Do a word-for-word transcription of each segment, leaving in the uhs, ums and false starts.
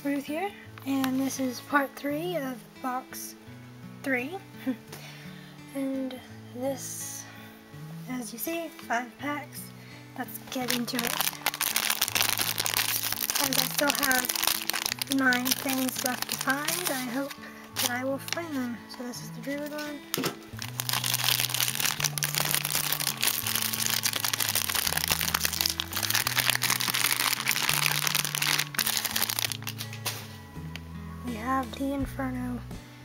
Ruth here, and this is part three of box three. And this, as you see, five packs. Let's get into it. And I still have nine things left to find. I hope that I will find them. So this is the Druid one. We have the Inferno.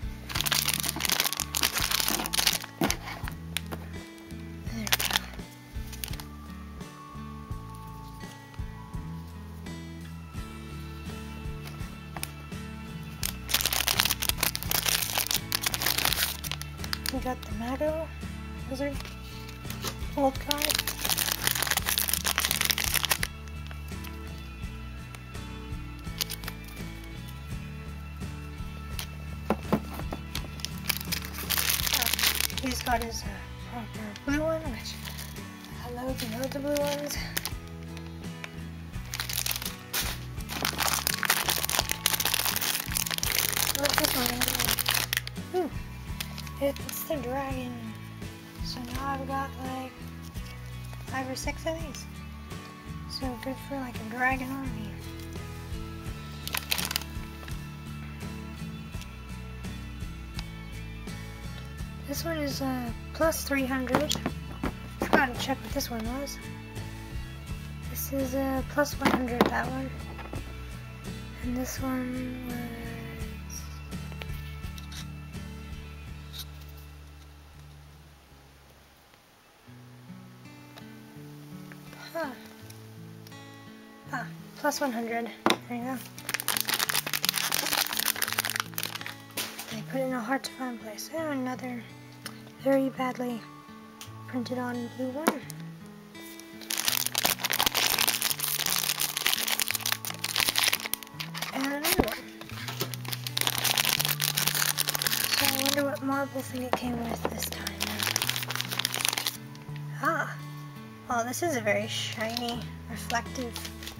There we go. We got the Mago Wizard old card. He's got his uh, proper blue one, which I loads and loads of blue ones. What's this one? Ooh, it's the dragon. So now I've got like five or six of these. So good for like a dragon army. This one is uh, plus three hundred. Forgot to check what this one was. This is uh, plus one hundred, that one. And this one was... Huh. Ah, plus one hundred. There you go. They put it in a hard to find place. Oh, another very badly printed on blue one. And another one. So I wonder what marble thing it came with this time. Ah! Well, this is a very shiny, reflective,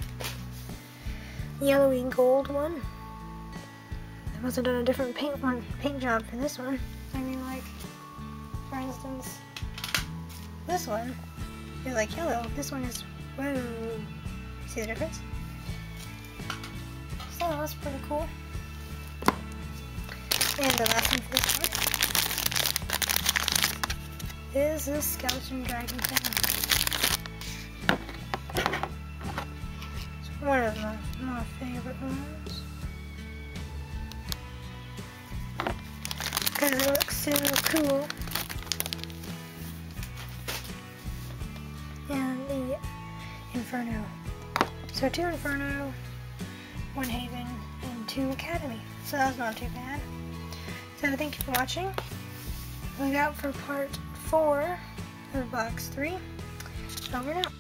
yellowy gold one. They must have done a different paint one, paint job for this one. I mean, like, for instance, this one is like yellow. This one is, whoa. See the difference? So that's pretty cool. And the last one for this one is this skeleton dragon thing. It's one of my, my favorite ones. Because it looks so cool. And the Inferno. So two Inferno, one Haven, and two Academy. So that's not too bad. So thank you for watching. Look out for part four of box three. Over now.